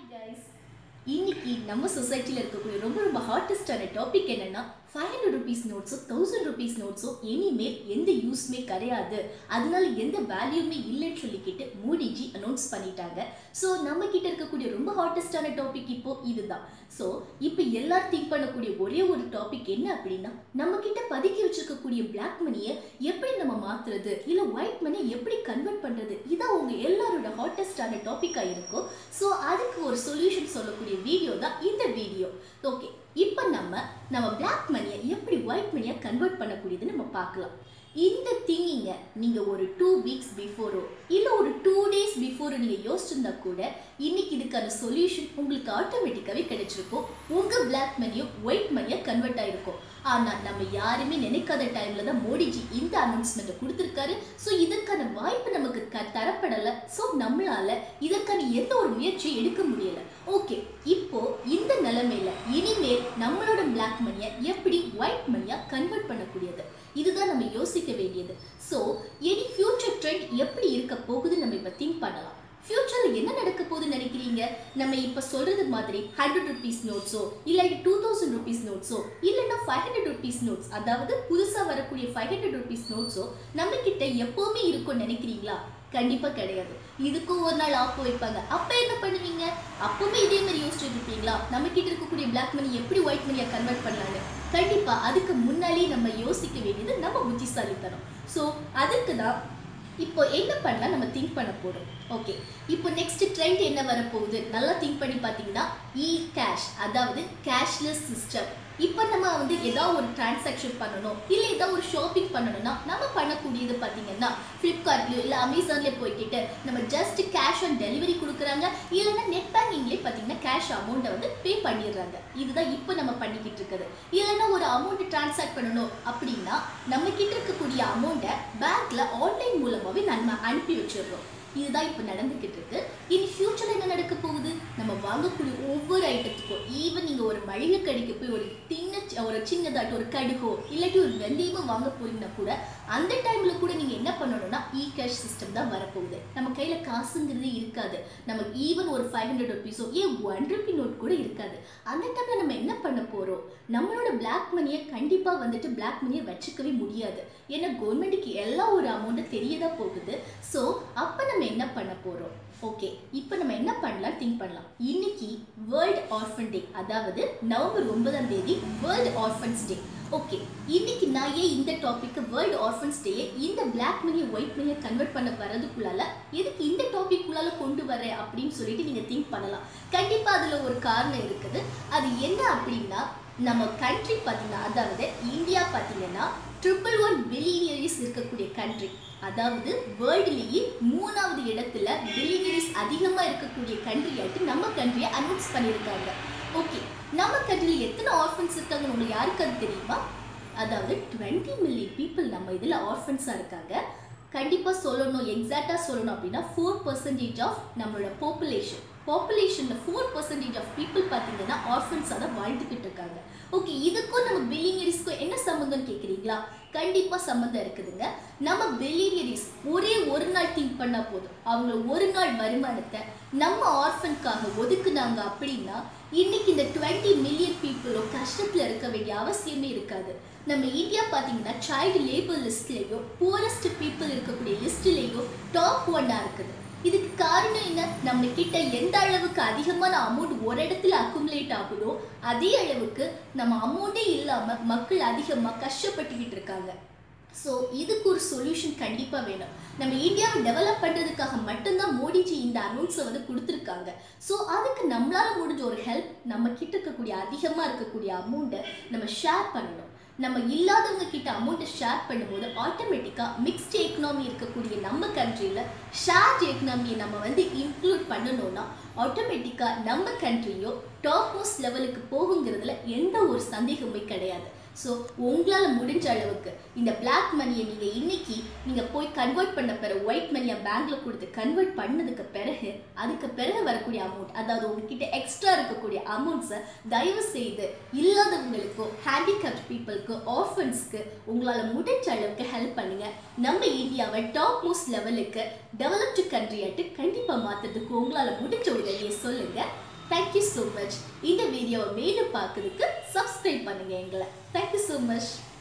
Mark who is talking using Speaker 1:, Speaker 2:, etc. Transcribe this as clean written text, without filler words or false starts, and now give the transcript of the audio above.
Speaker 1: guys. இன்னைக்கு நம்ம சொசைட்டில இருக்கக்கூடிய ரொம்ப ஹாட்டஸ்டான டாபிக் என்னன்னா 500 rupees நோட்ஸோ 1000 rupees நோட்ஸோ இனிமேல் எந்த யூஸ்மே கிடையாது, அதனால எந்த வேல்யூமே இல்லைன்னு சொல்லிக்கிட்டு மோடிஜி அனௌன்ஸ் பண்ணிட்டாங்க. ஸோ நம்ம கிட்ட இருக்கக்கூடிய ரொம்ப ஹாட்டஸ்டான டாபிக் இப்போ இதுதான். ஸோ இப்போ எல்லாரும் திங்க் பண்ணக்கூடிய ஒரே ஒரு டாபிக் என்ன அப்படின்னா, நம்ம கிட்ட பதுக்கி வச்சிருக்கக்கூடிய பிளாக் மணியை எப்படி நம்ம மாத்துறது, இல்லை ஒயிட் மணியை எப்படி கன்வெர்ட் பண்றது, இதான் உங்க எல்லாரோட ஹாட்டஸ்டான டாபிக்கா இருக்கும். ஸோ அதுக்கு ஒரு சொல்யூஷன் சொல்லக்கூடிய வீடியோ தான் இந்த வீடியோ. ஓகே, இப்போ நம்ம பிளாக் மணியை எப்படி ஒயிட் மணியா கன்வெர்ட் பண்ணக்கூடியது நம்ம பார்க்கலாம். இந்த திங்கிங்க நீங்க ஒரு 2 weeks பிஃபோரோ இல்லை ஒரு 2 days பிஃபோரோ நீங்க யோசிச்சிருந்தா கூட இன்னைக்கு இதுக்கான சொல்யூஷன் உங்களுக்கு ஆட்டோமேட்டிக்காவே கிடைச்சிருக்கும். உங்க பிளாக் மணியும் ஒயிட் மணியா கன்வெர்ட் ஆயிருக்கும். ஆனா நம்ம யாருமே நினைக்காத டைம்ல தான் மோடிஜி இந்த அனௌன்ஸ்மெண்ட்டை கொடுத்திருக்காரு. ஸோ இதற்கான வாய்ப்பு நமக்கு தரப்படலை. ஸோ நம்மளால இதற்கான எந்த ஒரு முயற்சியும் எடுக்க முடியல. ஓகே, இப்போ இந்த நிலைமையில இனிமேல் நம்மளோட பிளாக் மணியை எப்படி ஒயிட் மணியா கன்வெர்ட் பண்ணக்கூடியது, இதுதான் நம்ம யோசிக்க வேண்டியது. ஸோ இனி ஃபியூச்சர் ட்ரெண்ட் எப்படி இருக்க போகுது நம்ம இப்போ திங்க் பண்ணலாம். ஃபியூச்சர்ல என்ன நடக்க போகுதுன்னு நினைக்கிறீங்க? நம்ம இப்போ சொல்றது மாதிரி 100 rupees நோட்ஸோ இல்லாட்டி 2000 rupees நோட்ஸோ இல்லைன்னா 500 rupees நோட்ஸ், அதாவது புதுசாக வரக்கூடிய 500 rupees நோட்ஸோ நம்ம கிட்ட எப்பவுமே இருக்கும்னு நினைக்கிறீங்களா? கண்டிப்பா கிடையாது. இதுக்கும் ஒரு நாள் ஆப்பு வைப்பாங்க. அப்ப என்ன பண்ணுவீங்க? அப்பவுமே இதே மாதிரி யோசிச்சுட்டு இருப்பீங்களா? நம்ம கிட்ட இருக்கக்கூடிய பிளாக் மணி எப்படி ஒயிட் மணியா கன்வெர்ட் பண்ணலான்னு? கண்டிப்பா அதுக்கு முன்னாலே நம்ம யோசிக்க வேண்டியது நம்ம புத்திசாலித்தனம். ஸோ அதுக்கு தான் இப்போ என்ன பண்ணலாம் நம்ம திங்க் பண்ண போறோம். ஓகே, இப்போ நெக்ஸ்ட் ட்ரெண்ட் என்ன வரப்போகுது நல்லா திங்க் பண்ணி பார்த்தீங்கன்னா இ கேஷ், அதாவது கேஷ்லெஸ் சிஸ்டம். இப்போ நம்ம ஏதாவது ஒரு டிரான்சாக்ஷன் பண்ணணும் இல்லை ஏதாவது ஒரு ஷாப்பிங் பண்ணணும்னா நம்ம பண்ணக்கூடியது பார்த்தீங்கன்னா ஃப்ளிப்கார்ட்லையோ இல்லை அமேசான்லேயே போய்கிட்டு நம்ம ஜஸ்ட் கேஷ் ஆன் டெலிவரி கொடுக்குறாங்க, இல்லைன்னா நெட் பேங்கிங்லேயே பார்த்தீங்கன்னா கேஷ் அமௌண்ட்டை பே பண்ணிடுறாங்க. இதுதான் இப்போ நம்ம பண்ணிக்கிட்டு இருக்குது. இல்லைன்னா ஒரு அமௌண்ட் டிரான்சாக்ட் பண்ணணும் அப்படின்னா நம்ம கிட்ட இருக்கக்கூடிய அமௌண்ட்டை பேங்க்ல ஆன்லைன் மூலமாகவே நம்ம அனுப்பி வச்சிடுறோம். இதுதான் இப்போ நடந்துக்கிட்டு இருக்கு. இனி ஃபியூச்சர்ல என்ன நடக்க போகுது? நம்ம வாங்கக்கூடிய ஒவ்வொரு ஐட்டத்துக்கும், ஈவன் நீங்க ஒரு மளிகை கடைக்கு போய் ஒரு சின்னதாட்டு ஒரு கடுகோ இல்லாட்டி ஒரு வெந்தயமோ வாங்க போறீங்கன்னா கூட அந்த டைம்ல கூட நீங்க என்ன பண்ணணும்னா இ கேஷ் சிஸ்டம் தான் வரப்போகுது. நம்ம கையில காசுங்கிறதே இருக்காது. நம்ம ஈவன் ஒரு 500 rupeesோ 1 rupee நோட் கூட இருக்காது. அந்த டைம்ல நம்ம என்ன பண்ண போறோம்? நம்மளோட பிளாக் மணியை கண்டிப்பா பிளாக் மணியை வச்சுக்கவே முடியாது. ஏன்னா கவர்மெண்ட்டுக்கு எல்லா ஒரு அமௌண்ட்டு தெரியதான் போகுது. ஸோ அப்ப நம்ம என்ன பண்ண போறோம்? ஓகே, இப்போ நம்ம என்ன பண்ணலாம் திங்க் பண்ணலாம். இன்னைக்கு வேர்ல்ட் ஆர்ஃபன் டே, அதாவது நவம்பர் 9ஆம் தேதி வேர்ல்ட் ஆர்ஃபன்ஸ் டே. ஓகே, இன்னைக்கு நான் ஏன் இந்த டாபிக் வேர்ல்ட் ஆர்ஃபன்ஸ் டே இந்த பிளாக் மணியை ஒயிட் மணியை கன்வெர்ட் பண்ண வரதுக்குள்ளால எதுக்கு இந்த டாபிக் குள்ளால கொண்டு வரேன் அப்படின்னு சொல்லிட்டு நீங்க திங்க் பண்ணலாம். கண்டிப்பா அதுல ஒரு காரணம் இருக்குது. அது என்ன அப்படின்னா, நம்ம கண்ட்ரி பார்த்தீங்கன்னா, அதாவது இந்தியா பார்த்தீங்கன்னா 111 பில்லியனரிஸ் இருக்கக்கூடிய கண்ட்ரி, அதாவது வேர்ல்டுலேயே 3வது இடத்துல பில்லியனரிஸ் அதிகமாக இருக்கக்கூடிய கண்ட்ரியாட்டு நம்ம கண்ட்ரியை அனௌன்ஸ் பண்ணியிருக்காங்க. ஓகே, நம்ம கண்ட்ரியில் எத்தனை ஆர்ஃபன்ஸ் இருக்காங்கன்னு உங்களுக்கு யாருக்கு அது தெரியுமா? அதாவது 20 million people நம்ம இதில் ஆர்ஃபன்ஸாக இருக்காங்க. கண்டிப்பாக சொல்லணும், எக்ஸாக்டாக சொல்லணும் அப்படின்னா 4% ஆஃப் நம்மளோட பாப்புலேஷனில் 4% ஆஃப் பீப்புள் பார்த்தீங்கன்னா ஆர்ஃபன்ஸாக தான் வாழ்ந்துக்கிட்டு இருக்காங்க. ஓகே, இதுக்கும் நம்ம பில்லியனரிஸ்க்கும் என்ன சம்மந்தம்னு கேட்குறீங்களா? கண்டிப்பாக சம்மந்தம் இருக்குதுங்க. நம்ம பில்லியனரிஸ் ஒரே ஒரு நாள் திங்க் பண்ணால் போதும், அவங்க ஒரு நாள் வருமானத்தை நம்ம ஆர்ஃபனுக்காக ஒதுக்குனாங்க அப்படின்னா இன்னைக்கு இந்த 20 million பீப்புளும் கஷ்டத்தில் இருக்க வேண்டிய அவசியமே இருக்காது. நம்ம இந்தியா பார்த்தீங்கன்னா சைல்டு லேபர் லிஸ்ட்லேயோ புவரஸ்ட் பீப்புள் இருக்கக்கூடிய லிஸ்ட்லேயோ டாப் 1ஆ இருக்குது. இதுக்கு காரணம் என்ன? நம்ம கிட்ட எந்த அளவுக்கு அதிகமான அமௌண்ட் ஒரு இடத்துல அக்குமுலேட் ஆகுதோ அதே அளவுக்கு நம்ம அமௌண்ட்டே இல்லாமல் மக்கள் அதிகமாக கஷ்டப்பட்டுக்கிட்டு இருக்காங்க. ஸோ இதுக்கு ஒரு சொல்யூஷன் கண்டிப்பாக வேணும். நம்ம இந்தியாவை டெவலப் பண்ணுறதுக்காக மட்டும்தான் மோடிஜி இந்த அனௌன்ஸை கொடுத்துருக்காங்க. ஸோ அதுக்கு நம்மளால முடிஞ்ச ஒரு ஹெல்ப், நம்ம கிட்ட இருக்கக்கூடிய அதிகமாக இருக்கக்கூடிய அமௌண்ட்டை நம்ம ஷேர் பண்ணணும். நம்ம இல்லாதவங்க கிட்ட அமௌண்ட்டை ஷேர் பண்ணும்போது ஆட்டோமேட்டிக்காக மிக்ஸ்டு எக்கனாமி இருக்கக்கூடிய நம்ம கண்ட்ரியில் ஷேர்ட் எக்கனாமியை நம்ம இன்க்ளூட் பண்ணணும்னா ஆட்டோமேட்டிக்காக நம்ம கண்ட்ரியோ டாப் மோஸ்ட் லெவலுக்கு போகுங்கிறதுல எந்த ஒரு சந்தேகமே கிடையாது. ஸோ உங்களால் முடிஞ்ச அளவுக்கு இந்த பிளாக் மணியை நீங்கள் போய் கன்வெர்ட் பண்ண பிறகு ஒயிட் மணியை பேங்க்ல கொடுத்து கன்வெர்ட் பண்ணதுக்கு பிறகு அதுக்கு பிறகு வரக்கூடிய அமௌண்ட், அதாவது உங்ககிட்ட எக்ஸ்ட்ரா இருக்கக்கூடிய அமௌண்ட்ஸை தயவு செய்து இல்லாதவங்களுக்கோ ஹேண்டிகேப்ட் பீப்புளுக்கு ஆர்ஃபன்ஸ்க்கு உங்களால் முடிஞ்ச அளவுக்கு ஹெல்ப் பண்ணுங்க. நம்ம இந்தியாவை டாப் மோஸ்ட் லெவலுக்கு டெவலப்டு கண்ட்ரியாட்டு கண்டிப்பாக மாற்றுறதுக்கு உங்களால் முடிஞ்ச உதவியை சொல்லுங்கள். Thank you so much. இந்த வீடியோவை மேலும் பார்க்கறதுக்கு சப்ஸ்கிரைப் பண்ணுங்க எங்களை. Thank you so much.